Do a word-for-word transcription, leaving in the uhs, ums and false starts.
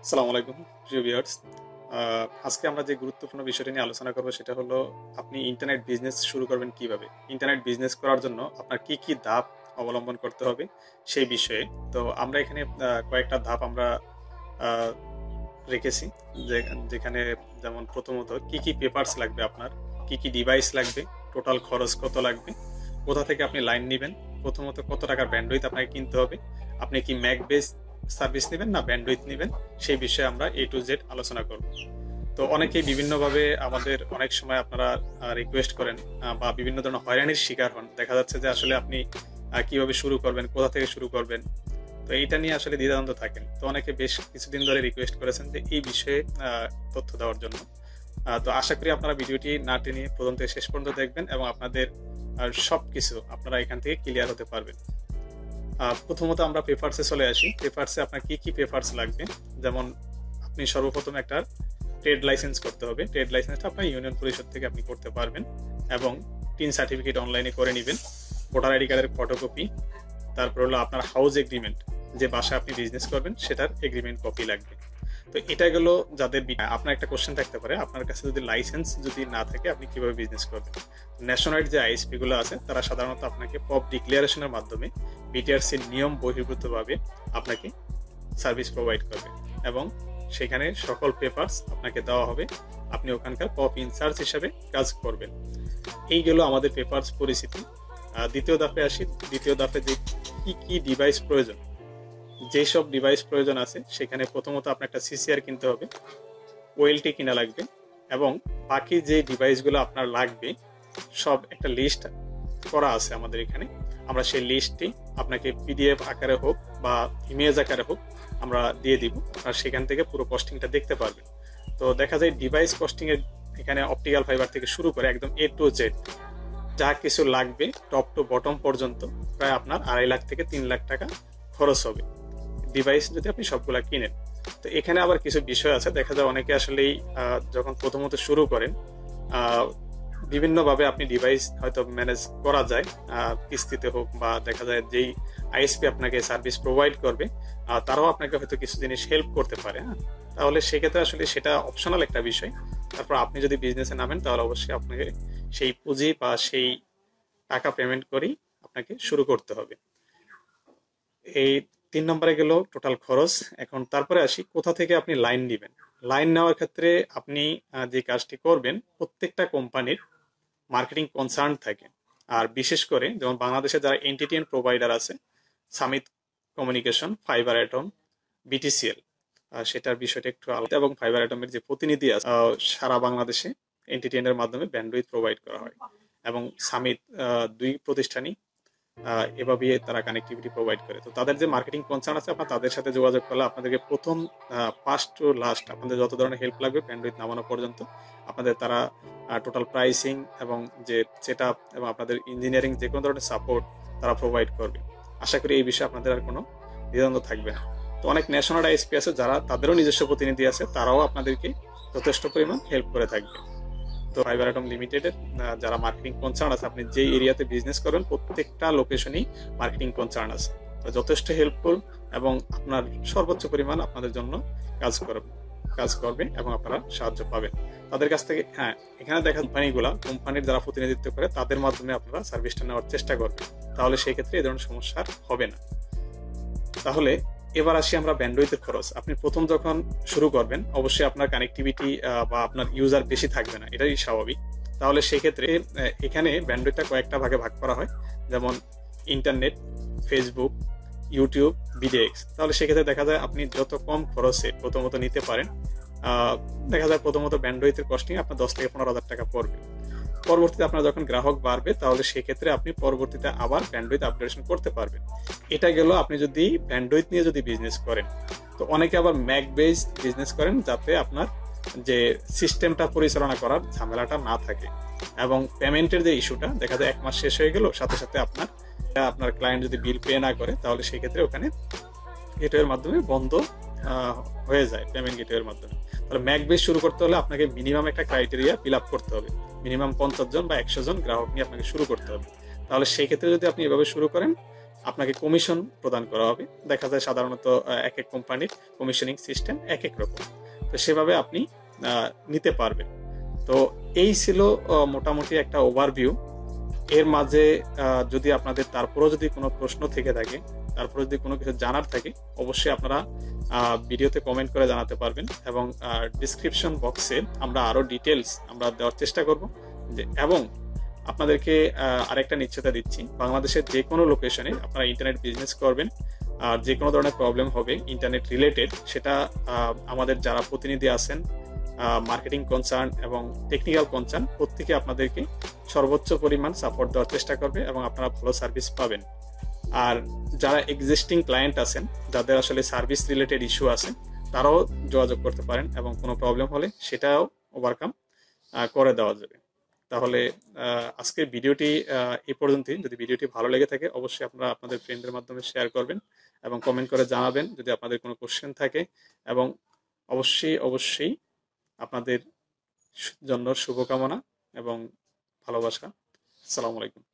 আসসালামু আলাইকুম প্রিয় ভিউয়ার্স। আজকে আমরা যে গুরুত্বপূর্ণ বিষয়টি নিয়ে আলোচনা করব সেটা হলো আপনি ইন্টারনেট বিজনেস শুরু করবেন কিভাবে। ইন্টারনেট বিজনেস করার জন্য আপনার কি কি ধাপ অবলম্বন করতে হবে সেই বিষয়ে। তো আমরা এখানে আহ, কয়েকটা ধাপ আমরা আহ, রেখেছি, যে- যেখানে যেমন প্রথমত কি কি পেপারস লাগবে, আপনার কি কি ডিভাইস লাগবে, টোটাল খরচ কত লাগবে, কোথা থেকে আপনি লাইন নেবেন, প্রথমত কত টাকার ব্যান্ডউইথ আপনাকে কিনতে হবে, আপনি কি ম্যাক বেস সার্ভিস নেবেন না ব্যান্ডউইথ নেবেন, সেই বিষয়ে আমরা এ টু জেড আলোচনা করব। তো অনেকেই বিভিন্নভাবে আমাদের অনেক সময় আপনারা রিকোয়েস্ট করেন আহ, বা বিভিন্ন ধরনের হয়রানির শিকার হন। দেখা যাচ্ছে যে আসলে আপনি আহ, কিভাবে শুরু করবেন, কোথা থেকে শুরু করবেন, তো এইটা নিয়ে আসলে দ্বিধাদ্বন্দ্ব থাকেন। তো অনেকে বেশ কিছুদিন ধরে রিকোয়েস্ট করেছেন যে এই বিষয়ে আহ, তথ্য দেওয়ার জন্য। আহ, তো আশা করি আপনারা ভিডিওটি না টেনে প্রথম থেকে শেষ পর্যন্ত দেখবেন এবং আপনাদের আহ, সবকিছু আপনারা এখান থেকে ক্লিয়ার হতে পারবেন। আহ, প্রথমত আমরা পেপারসে চলে আসি। পেপারসে আপনার কি কি পেপারস লাগবে, যেমন আপনি সর্বপ্রথম একটা ট্রেড লাইসেন্স করতে হবে। ট্রেড লাইসেন্সটা আপনার ইউনিয়ন পরিষদ থেকে আপনি করতে পারবেন এবং টিন সার্টিফিকেট অনলাইনে করে নেবেন, ভোটার আইডি কার্ডের ফটোকপি, তারপর হলো আপনার হাউস এগ্রিমেন্ট, যে বাসায় আপনি বিজনেস করবেন সেটার এগ্রিমেন্ট কপি লাগবে। তো এটা গেল যাদের বি- আপনার একটা কোশ্চেন থাকতে পারে, আপনার কাছে যদি লাইসেন্স যদি না থাকে আপনি কিভাবে বিজনেস করবেন। ন্যাশনাল যে আইএসপি গুলো আছে তারা সাধারণত আপনাকে পপ ডিক্লারেশনের মাধ্যমে বিটিআরসির নিয়ম বহির্ভূতভাবে আপনাকে সার্ভিস প্রোভাইড করবে এবং সেখানে সকল পেপারস আপনাকে দেওয়া হবে, আপনি ওখানকার পপ ইনচার্জ হিসাবে কাজ করবেন। এই গেল আমাদের পেপারস পরিস্থিতি। আহ, দ্বিতীয় ধাপে আসি। দ্বিতীয় ধাপে যে কি কি ডিভাইস প্রয়োজন, যেসব ডিভাইস প্রয়োজন আছে সেখানে প্রথমত আপনার একটা সিসিআর কিনতে হবে, ওয়েলটি কিনা লাগবে এবং বাকি যে ডিভাইসগুলো আপনার লাগবে সব একটা লিস্ট করা আছে আমাদের এখানে। আমরা সেই লিস্টটি আপনাকে পিডিএফ আকারে হোক বা ইমেজ আকারে হোক আমরা দিয়ে দিব, আর সেখান থেকে পুরো কস্টিংটা দেখতে পারবেন। তো দেখা যায় ডিভাইস কস্টিং এর এখানে অপটিক্যাল ফাইবার থেকে শুরু করে একদম এ টু জেড যা কিছু লাগবে টপ টু বটম পর্যন্ত প্রায় আপনার আড়াই লাখ থেকে তিন লাখ টাকা খরচ হবে ডিভাইস যদি আপনি সবগুলা কিনেন। তো এখানে আবার কিছু বিষয় আছে, দেখা যায় অনেকে আসলেই আহ, যখন প্রথমত শুরু করেন আহ, বিভিন্নভাবে আপনি ডিভাইস হয়তো ম্যানেজ করা যায়, আহ, কিস্তিতে হোক বা দেখা যায় যেই আইএসপি আপনাকে সার্ভিস প্রোভাইড করবে আহ, তারাও আপনাকে হয়তো কিছু জিনিস হেল্প করতে পারে। হ্যাঁ, তাহলে সেক্ষেত্রে আসলে সেটা অপশনাল একটা বিষয়। তারপর আপনি যদি বিজনেসে নামেন তাহলে অবশ্যই আপনাকে সেই পুঁজি বা সেই টাকা পেমেন্ট করেই আপনাকে শুরু করতে হবে। এই তিন নম্বরে গেল টোটাল খরচ। এখন তারপরে আসি কোথা থেকে আপনি লাইন নেবেন। লাইন নেওয়ার ক্ষেত্রে আপনি আহ, যে কাজটি করবেন, প্রত্যেকটা কোম্পানির মার্কেটিং কনসার্ন থাকে। আর বিশেষ করে যেমন বাংলাদেশে যারা এনটিটিএন প্রোভাইডার আছে, Summit communication, fiber atom, BTCL, সেটার বিষয়টা একটু আলাদা। এবং ফাইবার অ্যাটমের যে প্রতিনিধি আছে আহ, সারা বাংলাদেশে এনটিটিএন এর মাধ্যমে ব্যান্ডউইথ প্রোভাইড করা হয় এবং সামিত আহ, দুই প্রতিষ্ঠানই আহ, এভাবে তারা কানেক্টিভিটি প্রোভাইড করে। তো তাদের যে মার্কেটিং কনসার্ন আছে আপনার তাদের সাথে যোগাযোগ করলে আপনাদেরকে প্রথম ফার্স্ট টু লাস্ট আপনাদের যত ধরনের হেল্প লাগবে ব্যান্ডউইথ নামানো পর্যন্ত আপনাদের তারা টোটাল প্রাইসিং এবং যে সেট আপ এবং আপনাদের ইঞ্জিনিয়ারিং যে কোনো ধরনের সাপোর্ট তারা প্রোভাইড করবে। আশা করি এই বিষয়ে আপনাদের আর কোনো দ্বিধাদ্বন্দ্ব থাকবে না। তো অনেক ন্যাশনাল আইএসপি আছে যারা তাদেরও নিজস্ব প্রতিনিধি আছে, তারাও আপনাদেরকে যথেষ্ট পরিমাণ হেল্প করে থাকবে। তো ফাইবার অ্যাটম লিমিটেডের যারা মার্কেটিং কনসার্ন আছে, আপনি যে এরিয়াতে বিজনেস করেন প্রত্যেকটা লোকেশনই মার্কেটিং কনসার্ন আছে, তো যথেষ্ট হেল্পফুল এবং আপনার সর্বোচ্চ পরিমাণ আপনাদের জন্য কাজ করবে কাজ করবে এবং আপনারা সাহায্য পাবেন তাদের কাছ থেকে। হ্যাঁ, এখানে দেখা কোম্পানিগুলা কোম্পানির যারা প্রতিনিধিত্ব করে তাদের মাধ্যমে আপনারা সার্ভিসটা নেওয়ার চেষ্টা করবেন, তাহলে সেই ক্ষেত্রে এই ধরনের সমস্যা হবে না। তাহলে এবার আসি আমরা ব্যান্ডউইথের খরচ। আপনি প্রথম যখন শুরু করবেন অবশ্যই আপনার কানেক্টিভিটি বা আপনার ইউজার বেশি থাকবে না, এটাই স্বাভাবিক। তাহলে সেক্ষেত্রে আহ, এখানে ব্যান্ডউইথটা কয়েকটা ভাগে ভাগ করা হয়, যেমন ইন্টারনেট, ফেসবুক, ইউটিউব, বিডিএক্স। তাহলে সেক্ষেত্রে দেখা যায় আপনি যত কম খরচে প্রথমত নিতে পারেন, আহ, দেখা যায় প্রথমত ব্যান্ডউইথের কস্টিং আপনার দশ থেকে পনেরো হাজার টাকা পড়বে। পরবর্তীতে আপনার যখন গ্রাহক বাড়বে তাহলে সেক্ষেত্রে আপনি পরবর্তীতে আবার ব্যান্ডউইথ আপগ্রেডেশন করতে পারবেন। এটা গেল আপনি যদি ব্যান্ডউইথ নিয়ে যদি বিজনেস করেন। তো অনেকে আবার ম্যাক বেস বিজনেস করেন যাতে আপনার যে সিস্টেমটা পরিচালনা করার ঝামেলাটা না থাকে এবং পেমেন্টের যে ইস্যুটা, দেখা যায় এক মাস শেষ হয়ে গেল সাথে সাথে আপনার আপনার ক্লায়েন্ট যদি বিল পে না করে তাহলে সেক্ষেত্রে ওখানে গেটওয়ের মাধ্যমে বন্ধ আহ, হয়ে যায় পেমেন্ট গেটওয়ের মাধ্যমে। তাহলে ম্যাক বেস শুরু করতে হলে আপনাকে মিনিমাম একটা ক্রাইটেরিয়া ফিল আপ করতে হবে, মিনিমাম পঞ্চাশ জন বা একশো জন গ্রাহক নিয়ে আপনাকে শুরু করতে হবে। তাহলে সেই ক্ষেত্রে যদি আপনি এভাবে শুরু করেন আপনাকে কমিশন প্রদান করা হবে। দেখা যায় সাধারণত এক এক কোম্পানির কমিশনিং সিস্টেম এক এক রকম, তো সেভাবে আপনি নিতে পারবেন। তো এই ছিল মোটামুটি একটা ওভারভিউ। এর মাঝে যদি আপনাদের তারপরেও যদি কোনো প্রশ্ন থেকে থাকে, তারপরে যদি কোনো কিছু জানার থাকে, অবশ্যই আপনারা ভিডিওতে কমেন্ট করে জানাতে পারবেন, এবং ডিসক্রিপশন বক্সে আমরা আরো ডিটেলস আমরা দেওয়ার চেষ্টা করব। এবং আপনাদেরকে আরেকটা নিশ্চয়তা দিচ্ছি, বাংলাদেশের যে কোনো লোকেশনে আপনারা ইন্টারনেট বিজনেস করবেন, আর যে কোনো ধরনের প্রবলেম হবে ইন্টারনেট রিলেটেড, সেটা আমাদের যারা প্রতিনিধি আছেন, মার্কেটিং কনসার্ন এবং টেকনিক্যাল কনসার্ন, প্রত্যেকে আপনাদেরকে সর্বোচ্চ পরিমাণ সাপোর্ট দেওয়ার চেষ্টা করবে এবং আপনারা ভালো সার্ভিস পাবেন। আর যারা এক্সিস্টিং ক্লায়েন্ট আছেন, যাদের আসলে সার্ভিস রিলেটেড ইস্যু আছে, তারাও যোগাযোগ করতে পারেন এবং কোনো প্রবলেম হলে সেটাও ওভারকাম করে দেওয়া যাবে। তাহলে আজকের ভিডিওটি এই পর্যন্তই। যদি ভিডিওটি ভালো লেগে থাকে, অবশ্যই আপনারা আপনাদের ফ্রেন্ডদের মাধ্যমে শেয়ার করবেন এবং কমেন্ট করে জানাবেন যদি আপনাদের কোনো কোশ্চেন থাকে, এবং অবশ্যই অবশ্যই আপনাদের জন্য শুভকামনা এবং ভালোবাসা। আসসালামু আলাইকুম।